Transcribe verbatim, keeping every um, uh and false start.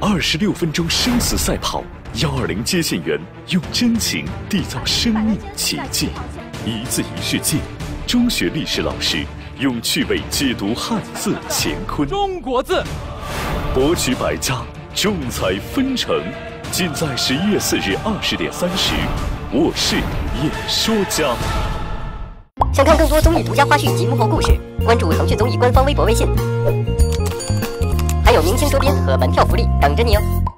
二十六分钟生死赛跑，幺二零接线员用真情缔造生命奇迹。一字一世界，中学历史老师用趣味解读汉字乾坤。 中国字， 博取百家，众彩纷呈，尽在十一月四日二十点三十。我是演说家。 想看更多综艺独家花絮及幕后故事，关注腾讯综艺官方微博、微信，还有明星周边和门票福利等着你哦。